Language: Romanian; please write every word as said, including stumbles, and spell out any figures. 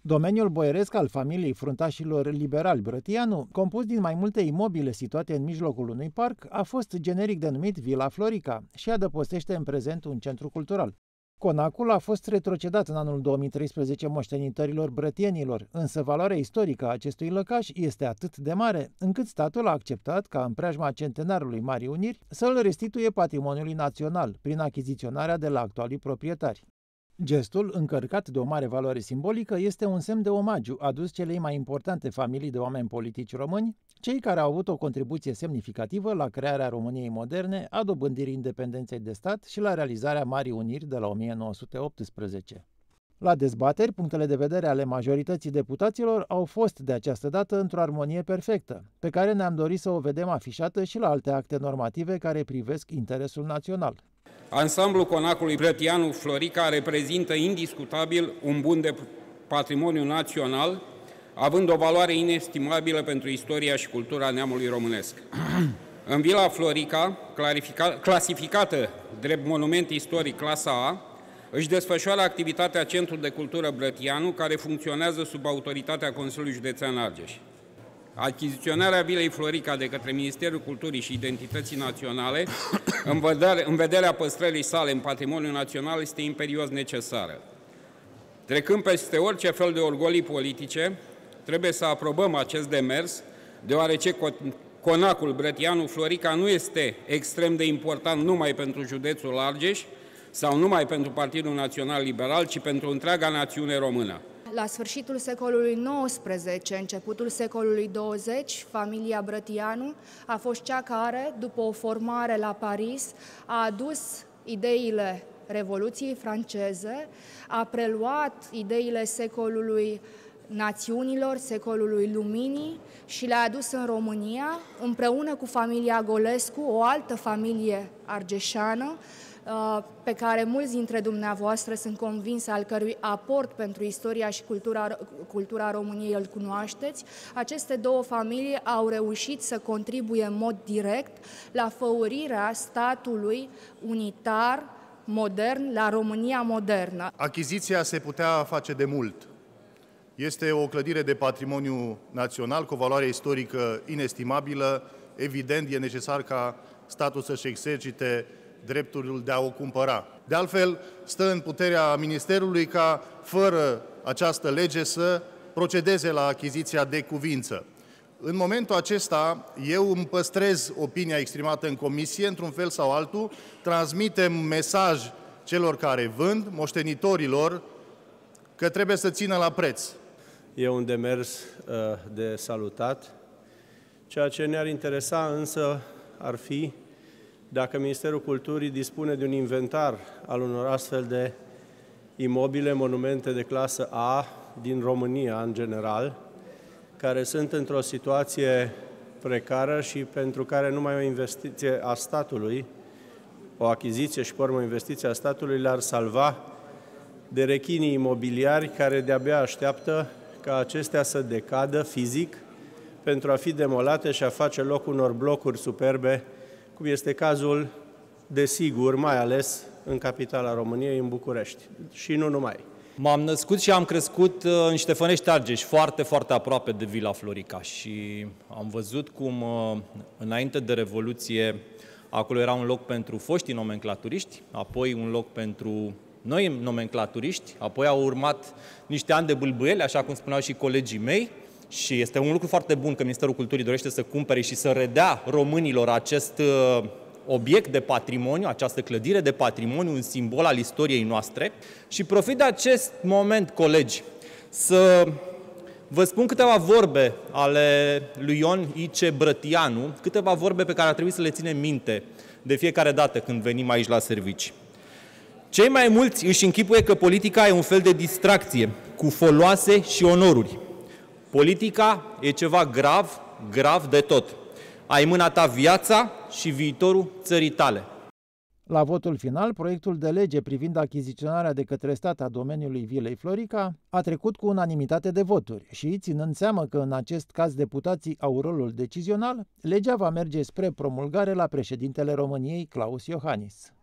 Domeniul boieresc al familiei fruntașilor liberali Brătianu, compus din mai multe imobile situate în mijlocul unui parc, a fost generic denumit Villa Florica și adăpostește în prezent un centru cultural. Conacul a fost retrocedat în anul două mii treisprezece moștenitorilor brătienilor, însă valoarea istorică a acestui lăcaș este atât de mare, încât statul a acceptat ca în preajma centenarului Marii Uniri să îl restituie patrimoniului național prin achiziționarea de la actualii proprietari. Gestul, încărcat de o mare valoare simbolică, este un semn de omagiu adus celei mai importante familii de oameni politici români, cei care au avut o contribuție semnificativă la crearea României moderne, a dobândirii independenței de stat și la realizarea Marii Uniri de la o mie nouă sute optsprezece. La dezbateri, punctele de vedere ale majorității deputaților au fost de această dată într-o armonie perfectă, pe care ne-am dorit să o vedem afișată și la alte acte normative care privesc interesul național. Ansamblul Conacului Brătianu Florica reprezintă indiscutabil un bun de patrimoniu național, având o valoare inestimabilă pentru istoria și cultura neamului românesc. În Villa Florica, clasificată drept monument istoric clasa A, își desfășoară activitatea Centrul de Cultură Brătianu, care funcționează sub autoritatea Consiliului Județean Argeș. Achiziționarea Vilei Florica de către Ministerul Culturii și Identității Naționale, în, vedere, în vederea păstrării sale în patrimoniul național, este imperios necesară. Trecând peste orice fel de orgolii politice, trebuie să aprobăm acest demers, deoarece Conacul Brătianu Florica nu este extrem de important numai pentru județul Argeș sau numai pentru Partidul Național Liberal, ci pentru întreaga națiune română. La sfârșitul secolului nouăsprezece, începutul secolului douăzeci, familia Brătianu a fost cea care, după o formare la Paris, a adus ideile Revoluției franceze, a preluat ideile secolului națiunilor, secolului luminii și le-a adus în România, împreună cu familia Golescu, o altă familie argeșeană, pe care mulți dintre dumneavoastră sunt convins al cărui aport pentru istoria și cultura, cultura României îl cunoașteți. Aceste două familii au reușit să contribuie în mod direct la făurirea statului unitar, modern, la România modernă. Achiziția se putea face de mult. Este o clădire de patrimoniu național cu o valoare istorică inestimabilă. Evident, e necesar ca statul să-și exercite dreptul de a o cumpăra. De altfel, stă în puterea Ministerului ca, fără această lege, să procedeze la achiziția de cuvință. În momentul acesta, eu îmi păstrez opinia exprimată în comisie, într-un fel sau altul, transmitem mesaj celor care vând, moștenitorilor, că trebuie să țină la preț. E un demers uh, de salutat. Ceea ce ne-ar interesa însă ar fi dacă Ministerul Culturii dispune de un inventar al unor astfel de imobile, monumente de clasă A din România în general, care sunt într-o situație precară și pentru care numai o investiție a statului, o achiziție și, pe urmă, o investiție a statului le-ar salva de rechinii imobiliari care de-abia așteaptă ca acestea să decadă fizic pentru a fi demolate și a face loc unor blocuri superbe, cum este cazul, desigur, mai ales în capitala României, în București. Și nu numai. M-am născut și am crescut în Ștefănești Argeș, foarte, foarte aproape de Villa Florica și am văzut cum, înainte de Revoluție, acolo era un loc pentru foștii nomenclaturiști, apoi un loc pentru noi nomenclaturiști, apoi au urmat niște ani de bâlbâieli, așa cum spuneau și colegii mei, și este un lucru foarte bun că Ministerul Culturii dorește să cumpere și să redea românilor acest obiect de patrimoniu, această clădire de patrimoniu, un simbol al istoriei noastre. Și profit de acest moment, colegi, să vă spun câteva vorbe ale lui Ion Ice Brătianu, câteva vorbe pe care ar trebui să le ținem minte de fiecare dată când venim aici la servici. Cei mai mulți își închipuie că politica e un fel de distracție, cu foloase și onoruri. Politica e ceva grav, grav de tot. Ai în mâna ta viața și viitorul țării tale. La votul final, proiectul de lege privind achiziționarea de către stat a domeniului Vilei Florica a trecut cu unanimitate de voturi și, ținând seamă că în acest caz deputații au rolul decizional, legea va merge spre promulgare la președintele României, Klaus Iohannis.